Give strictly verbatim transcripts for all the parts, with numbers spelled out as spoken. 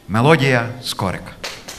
Мелодія Скорика.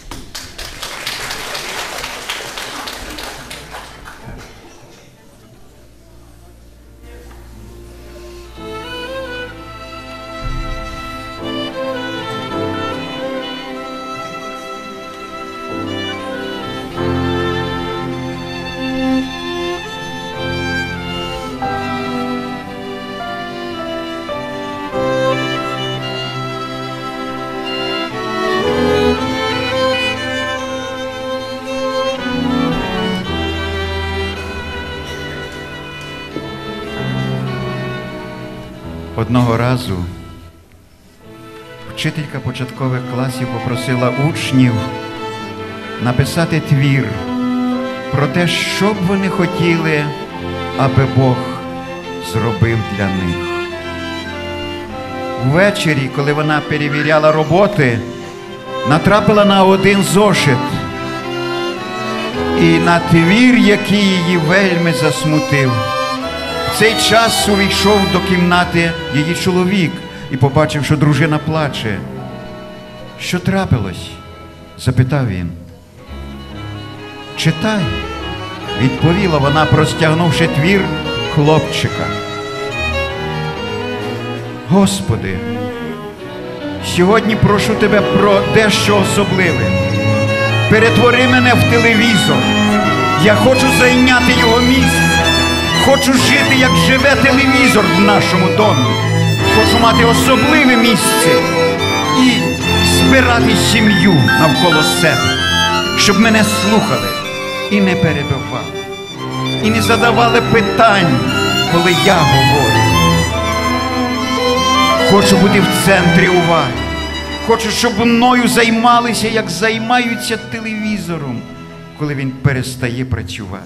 Одного разу вчителька початкових класів попросила учнів написати твір про те, що б вони хотіли, аби Бог зробив для них. Ввечері, коли вона перевіряла роботи, натрапила на один зошит і на твір, який її вельми засмутив. В цей час увійшов до кімнати її чоловік і побачив, що дружина плаче. «Що трапилось?» – запитав він. «Читай», – відповіла вона, простягнувши твір хлопчика. «Господи, сьогодні прошу Тебе про дещо особливе. Перетвори мене в телевізор. Я хочу зайняти його місце. Хочу жити, як живе телевізор в нашому домі. Хочу мати особливе місце і збирати сім'ю навколо себе, щоб мене слухали і не перебивали, і не задавали питань, коли я говорю. Хочу бути в центрі уваги. Хочу, щоб мною займалися, як займаються телевізором, коли він перестає працювати.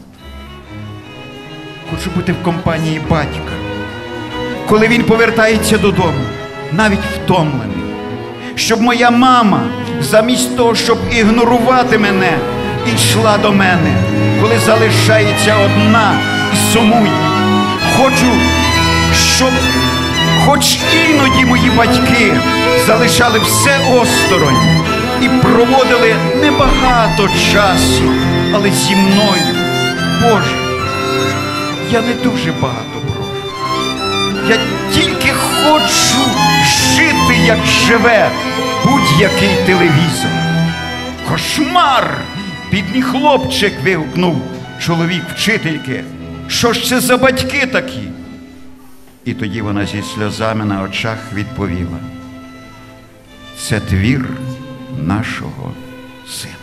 Хочу бути в компанії батька, коли він повертається додому, навіть втомлений. Щоб моя мама, замість того, щоб ігнорувати мене, йшла до мене, коли залишається одна і сумує. Хочу, щоб хоч іноді мої батьки залишали все осторонь і проводили небагато часу, але зі мною. Боже, я не дуже багато прошу. Я тільки хочу жити, як живе будь-який телевізор. Кошмар! Бідний хлопчик, вигукнув чоловік вчительки. Що ж це за батьки такі? І тоді вона зі сльозами на очах відповіла: це твір нашого сина.